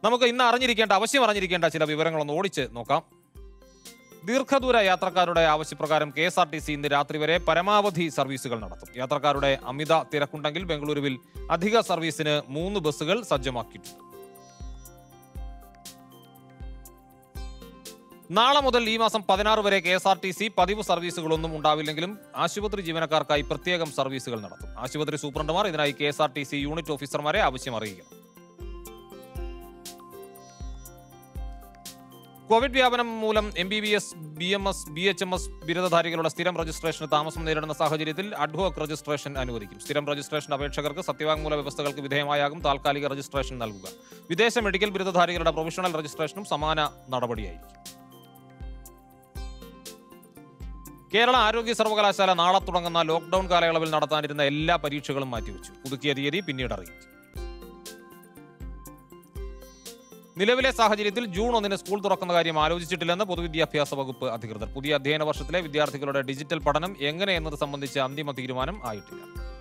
നമുക്ക് ഇന്ന് അവശ്യം അറിഞ്ഞിരിക്കേണ്ട ചില വിവരങ്ങളൊന്ന് ഓടിച്ച് നോക്കാം. ദീർഘദൂര യാത്രക്കാരുടെ ആവശ്യപ്രകാരം KSRTC ഇന്ന് രാത്രി വരെ പരമാവധി സർവീസുകൾ നടത്തും. യാത്രക്കാരുടെ അമിത തിരക്കുണ്ടെങ്കിൽ ബംഗളൂരുവിൽ അധിക സർവീസിന് 3 ബസ്സുകൾ സജ്ജമാക്കിയിട്ടുണ്ട്. നാളെ മുതൽ ഈ മാസം 16 വരെ KSRTC പതിവ് സർവീസുകളൊന്നും ഉണ്ടാവില്ലെങ്കിലും ആശുപത്രി ജീവനക്കാർക്കായി പ്രത്യേകം സർവീസുകൾ നടത്തും. ആശുപത്രി സൂപ്രണ്ടുമാർ ഇതിനായി KSRTC യൂണിറ്റ് ഓഫീസർമാരെ ആവശ്യം അറിയിക്കണം. കോവിഡ് വ്യാപനം മൂലം MBBS, BMS, BHMS ബിരുദധാരികളുടെ സ്ഥിരം രജിസ്ട്രേഷന് താമസം നേരിടുന്ന സാഹചര്യത്തിൽ അഡ്ഹോക് രജിസ്ട്രേഷൻ അനുവദിക്കും. സ്ഥിരം രജിസ്ട്രേഷൻ അപേക്ഷകർക്ക് സത്യവാങ്മൂല വ്യവസ്ഥകൾക്ക് വിധേയമായാകും താൽക്കാലിക രജിസ്ട്രേഷൻ നൽകുക. വിദേശ മെഡിക്കൽ ബിരുദധാരികളുടെ പ്രൊഫഷണൽ രജിസ്ട്രേഷനും സമാന നടപടിയായിരിക്കും. കേരള ആരോഗ്യ സർവകലാശാല നാളെ തുടങ്ങുന്ന ലോക്ഡൌൺ കാലയളവിൽ നടത്താനിരുന്ന എല്ലാ പരീക്ഷകളും മാറ്റിവെച്ചു. പുതുക്കിയ തീയതി പിന്നീട് അറിയിച്ചു. നിലവിലെ സാഹചര്യത്തിൽ ജൂൺ 1 സ്കൂൾ തുറക്കുന്ന കാര്യം ആലോചിച്ചിട്ടില്ലെന്ന് പൊതുവിദ്യാഭ്യാസ വകുപ്പ് അധികൃതർ. പുതിയ അധ്യയന വർഷത്തിലെ വിദ്യാർത്ഥികളുടെ ഡിജിറ്റൽ പഠനം എങ്ങനെയെന്നത് സംബന്ധിച്ച് അന്തിമ തീരുമാനം ആയിട്ടില്ല.